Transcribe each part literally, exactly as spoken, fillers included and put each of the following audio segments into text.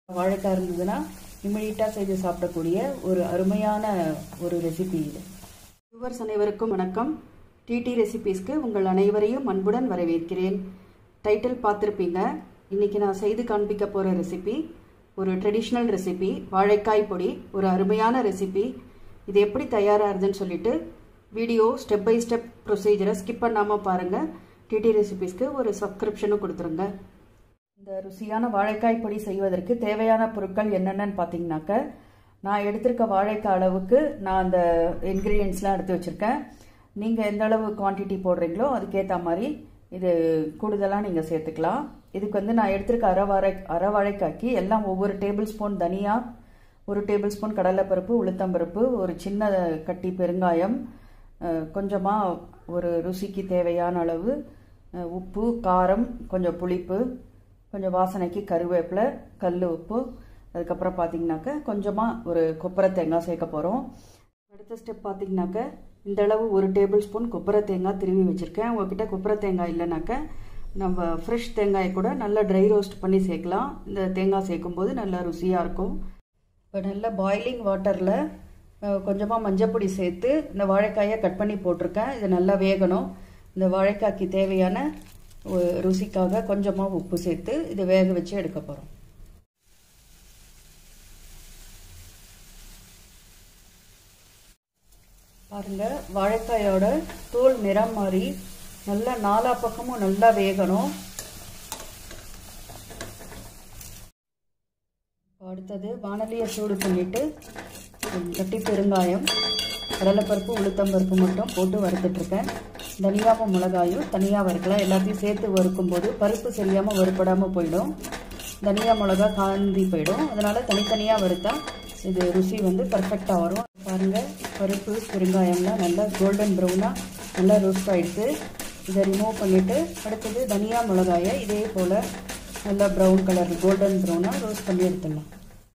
வாழைக்காய் இருந்ததுன்னா இமிடியேட்டாக செய்து சாப்பிடக்கூடிய ஒரு அருமையான ஒரு ரெசிபி இது. வியூவர்ஸ் அனைவருக்கும் வணக்கம். டிடி ரெசிபீஸ்க்கு உங்கள் அனைவரையும் அன்புடன் வரவேற்கிறேன். டைட்டில் பார்த்துருப்பீங்க. இன்றைக்கி நான் செய்து காண்பிக்க போகிற ரெசிபி ஒரு ட்ரெடிஷ்னல் ரெசிபி, வாழைக்காய் பொடி. ஒரு அருமையான ரெசிபி. இது எப்படி தயாராகுதுன்னு சொல்லிட்டு வீடியோ ஸ்டெப் பை ஸ்டெப் ப்ரொசீஜரை ஸ்கிப் பண்ணாமல் பாருங்கள். டிடி ரெசிபீஸ்க்கு ஒரு சப்ஸ்கிரிப்ஷனும் கொடுத்துருங்க. இந்த ருசியான வாழைக்காய் பொடி செய்வதற்கு தேவையான பொருட்கள் என்னென்னு பார்த்தீங்கன்னாக்க, நான் எடுத்திருக்க வாழைக்காய் அளவுக்கு நான் அந்த இன்க்ரீடியன்ட்ஸ்லாம் எடுத்து வச்சுருக்கேன். நீங்கள் எந்த அளவு குவான்டிட்டி போடுறீங்களோ அதுக்கேற்ற மாதிரி இது கூடுதலாக நீங்கள் சேர்த்துக்கலாம். இதுக்கு வந்து நான் எடுத்திருக்க அரை வாழை அரை வாழைக்காய்க்கு எல்லாம் ஒவ்வொரு டேபிள் ஸ்பூன் தனியா, ஒரு டேபிள் ஸ்பூன் கடலைப்பருப்பு, உளுத்தம்பருப்பு, ஒரு சின்ன கட்டி பெருங்காயம், கொஞ்சமாக ஒரு ருசிக்கு தேவையான அளவு உப்பு, காரம், கொஞ்சம் புளிப்பு, கொஞ்சம் வாசனைக்கு கருவேப்பிலை, கல் உப்பு, அதுக்கப்புறம் பார்த்தீங்கன்னாக்க கொஞ்சமாக ஒரு கொப்பரை தேங்காய் சேர்க்க போகிறோம். அடுத்த ஸ்டெப் பார்த்தீங்கன்னாக்க இந்த அளவு ஒரு டேபிள் ஸ்பூன் கொப்பரை தேங்காய் திருவி வச்சுருக்கேன். உங்கள்கிட்ட கொப்பரை தேங்காய் இல்லைனாக்க நம்ம ஃப்ரெஷ் தேங்காய் கூட நல்லா ட்ரை ரோஸ்ட் பண்ணி சேர்க்கலாம். இந்த தேங்காய் சேர்க்கும்போது நல்லா ருசியாக இருக்கும். இப்போ நல்லா பாயிலிங் வாட்டரில் கொஞ்சமாக மஞ்சப்பொடி சேர்த்து இந்த வாழைக்காயை கட் பண்ணி போட்டிருக்கேன். இது நல்லா வேகணும். இந்த வாழைக்காய்க்கு தேவையான ருசிக்காக கொஞ்சமாக உப்பு சேர்த்து இதை வேக வச்சு எடுக்க போகிறோம். பாருங்கள், வாழைக்காயோட தோல் நிறம் மாதிரி நல்லா நாலா பக்கமும் நல்லா வேகணும். அடுத்தது வானலியை சூடு பண்ணிட்டு கட்டி பெருங்காயம், கடலைப்பருப்பு, உளுத்தம்பருப்பு மட்டும் போட்டு வறுத்துட்ருக்கேன். தனியாவும் மிளகாயும் தனியாக வறுக்கலாம். எல்லாத்தையும் சேர்த்து வறுக்கும் போது பருப்பு சரியாமல் வறுப்படாமல் போயிடும், தனியா மிளகா காந்தி போயிடும். அதனால் தனித்தனியாக வறுத்தா இது ருசி வந்து பர்ஃபெக்டாக வரும். பாருங்கள், பருப்பு பெருங்காயம்லாம் நல்லா கோல்டன் ப்ரௌனாக நல்லா ரோஸ்ட் ஆகிடுச்சு. இதை ரிமூவ் பண்ணிவிட்டு அடுத்தது தனியா மிளகாயை இதே போல் நல்லா ப்ரௌன் கலர் கோல்டன் ப்ரௌனாக ரோஸ்ட் பண்ணி எடுத்துடலாம்.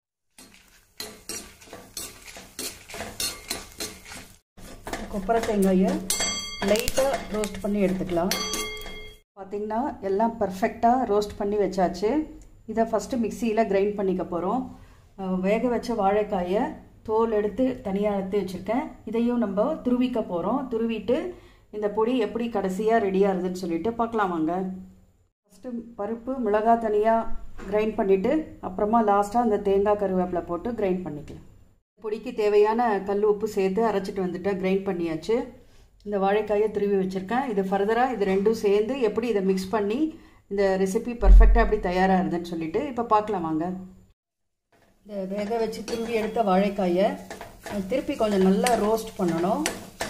கொப்பரை தேங்காயை லைட்டாக ரோஸ்ட் பண்ணி எடுத்துக்கலாம். பார்த்திங்கன்னா எல்லாம் பர்ஃபெக்டாக ரோஸ்ட் பண்ணி வச்சாச்சு. இதை ஃபஸ்ட்டு மிக்சியில் கிரைண்ட் பண்ணிக்க போகிறோம். வேக வச்ச வாழைக்காயை தோல் எடுத்து தனியாக எடுத்து வச்சுருக்கேன். இதையும் நம்ம துருவிக்க போகிறோம். துருவிட்டு இந்த பொடி எப்படி கடைசியாக ரெடியாகுதுன்னு சொல்லிட்டு பார்க்கலாம் வாங்க. ஃபஸ்ட்டு பருப்பு மிளகாய் தனியாக கிரைண்ட் பண்ணிவிட்டு அப்புறமா லாஸ்ட்டாக அந்த தேங்காய் கருவேப்பிலை போட்டு கிரைண்ட் பண்ணிக்கலாம். பொடிக்கு தேவையான கல் உப்பு சேர்த்து அரைச்சிட்டு வந்துட்டேன். கிரைண்ட் பண்ணியாச்சு. இந்த வாழைக்காயை துருவி வச்சுருக்கேன். இது ஃபர்தராக இது ரெண்டும் சேர்ந்து எப்படி இதை மிக்ஸ் பண்ணி இந்த ரெசிபி பர்ஃபெக்டாக எப்படி தயாராகுதுன்னு சொல்லிட்டு இப்போ பார்க்கலாம் வாங்க. இந்த வேக வச்சு துருவி எடுத்த வாழைக்காயை திருப்பி கொஞ்சம் நல்லா ரோஸ்ட் பண்ணணும்.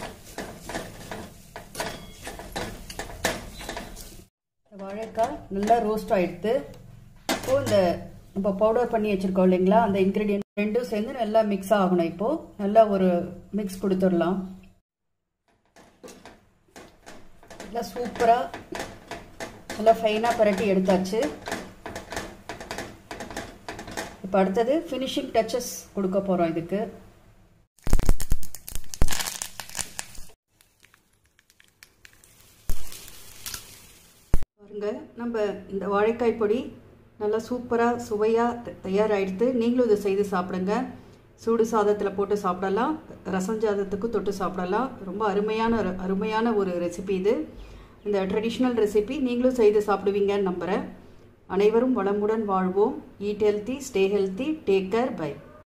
வாழைக்காய் நல்லா ரோஸ்ட் ஆகிடுது. இப்போது இந்த இப்போ பவுடர் பண்ணி வச்சுருக்கோம் இல்லைங்களா, அந்த இன்க்ரீடியன்ட் ரெண்டும் சேர்ந்து நல்லா மிக்ஸ் ஆகணும். இப்போது நல்லா ஒரு மிக்ஸ் கொடுத்துடலாம். நல்லா சூப்பராக நல்லா ஃபைனாக பரட்டி எடுத்தாச்சு. இப்போ அடுத்தது ஃபினிஷிங் டச்சஸ் கொடுக்க போகிறோம். இதுக்கு பாருங்க, நம்ம இந்த வாழைக்காய் பொடி நல்லா சூப்பராக சுவையாக தயாராகிடுது. நீங்களும் இதை செய்து சாப்பிடுங்க. சூடு சாதத்தில் போட்டு சாப்பிடலாம், ரசம் சாதத்துக்கு தொட்டு சாப்பிடலாம். ரொம்ப அருமையான அருமையான ஒரு ரெசிபி இது. இந்த ட்ரெடிஷ்னல் ரெசிபி நீங்களும் செய்து சாப்பிடுவீங்கன்னு நம்புகிறேன். அனைவரும் வளமுடன் வாழ்வோம். Eat healthy, stay healthy, take care, by.